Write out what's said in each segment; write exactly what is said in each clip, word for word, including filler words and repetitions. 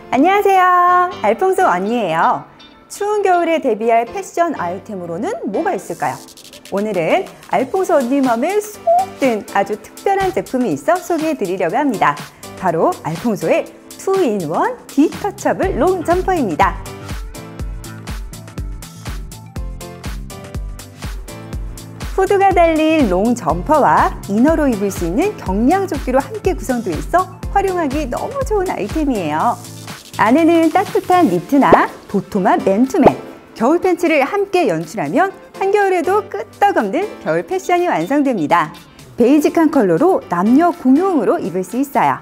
안녕하세요, 알퐁소 언니예요. 추운 겨울에 대비할 패션 아이템으로는 뭐가 있을까요? 오늘은 알퐁소 언니 맘에 쏙 든 아주 특별한 제품이 있어 소개해 드리려고 합니다. 바로 알퐁소의 투인원 디터처블 롱 점퍼입니다. 후드가 달린 롱 점퍼와 이너로 입을 수 있는 경량 조끼로 함께 구성되어 있어 활용하기 너무 좋은 아이템이에요. 안에는 따뜻한 니트나 도톰한 맨투맨, 겨울 팬츠를 함께 연출하면 한겨울에도 끄떡없는 겨울 패션이 완성됩니다. 베이직한 컬러로 남녀 공용으로 입을 수 있어요.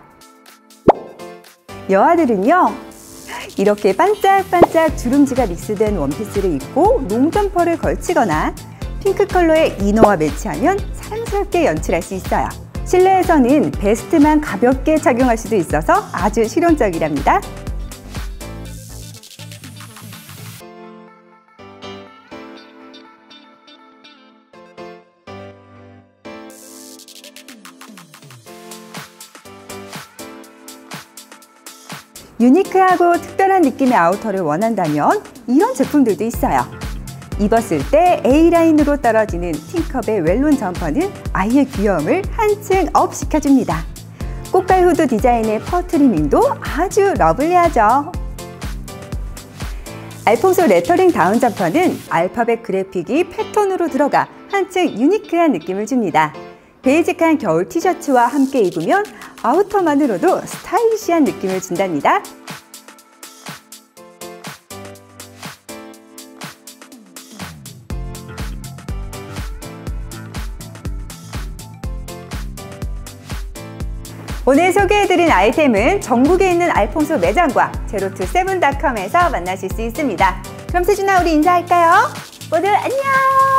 여아들은요, 이렇게 반짝반짝 주름지가 믹스된 원피스를 입고 롱 점퍼를 걸치거나 핑크 컬러의 이너와 매치하면 사랑스럽게 연출할 수 있어요. 실내에서는 베스트만 가볍게 착용할 수도 있어서 아주 실용적이랍니다. 유니크하고 특별한 느낌의 아우터를 원한다면 이런 제품들도 있어요. 입었을 때 A라인으로 떨어지는 팅컵의 웰론 점퍼는 아이의 귀여움을 한층 업 시켜줍니다. 꽃갈 후드 디자인의 퍼 트리밍도 아주 러블리하죠. 알퐁소 레터링 다운 점퍼는 알파벳 그래픽이 패턴으로 들어가 한층 유니크한 느낌을 줍니다. 베이직한 겨울 티셔츠와 함께 입으면 아우터만으로도 스타일리시한 느낌을 준답니다. 오늘 소개해드린 아이템은 전국에 있는 알퐁소 매장과 제로투세븐 닷컴에서 만나실 수 있습니다. 그럼 세준아, 우리 인사할까요? 모두 안녕!